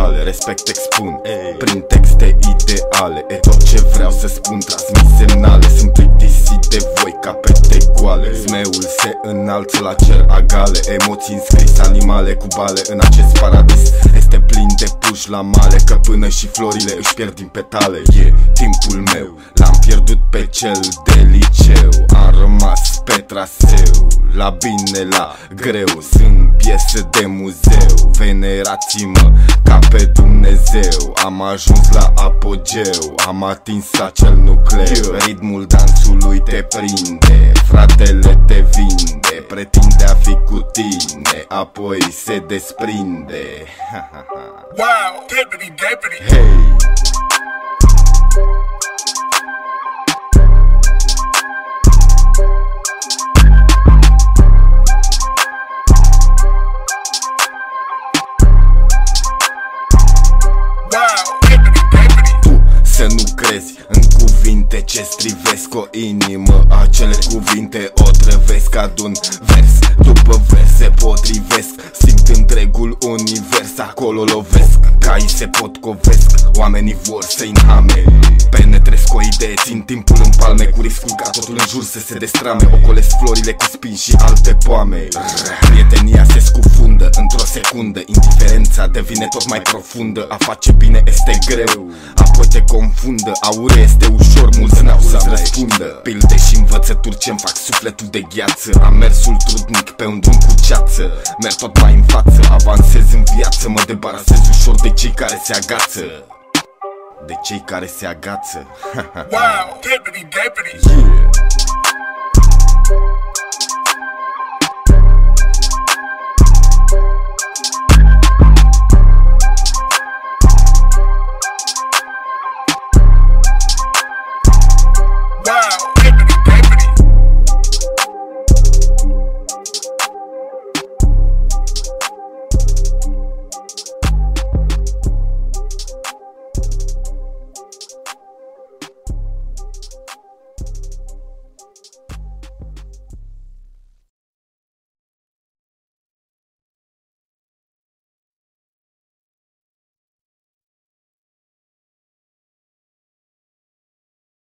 ideale, respect expun prin texte ideale. E tot ce vreau să spun, transmit semnale. Sunt plictisit de voi ca pete goale. Zmeul se înalță la cer agale, emoții înscris animale cu bale. În acest paradis este plin de puși la male, că până și florile își pierd din petale. E timpul meu, l-am pierdut pe cel de liceu. Am rămas pe traseu, la bine, la greu. Sunt piese de muzeu, venerați-mă ca pe Dumnezeu. Am ajuns la apogeu, am atins acel nucleu. Ritmul dansului te prinde, fratele te vinde. Pretinde a fi cu tine, apoi se desprinde. Wow, deputy. Hey! Să nu crezi în cuvinte ce strivesc o inimă. Acele cuvinte o trăvesc, adun vers după vers, se potrivesc. Simt întregul univers, acolo lovesc. Caii se potcovesc, oamenii vor să inhame. Penetresc o idee, țin timpul în palme, cu riscul ca totul în jur să se destrame. Ocolesc florile cu spini și alte poame. Prietenia se scufundă într-o secundă, indiferența devine tot mai profundă. A face bine este greu, apoi te confundă. Aure este ușor, mulți n-au să-ți răspundă. Pilde și învățături ce-mi fac sufletul de gheață. Am mersul trudnic pe un drum cu ceață, merg tot mai în față, avansez în viață. Mă debarasez ușor de cei care se agață, de cei care se agață. Wow, deputy. Yeah.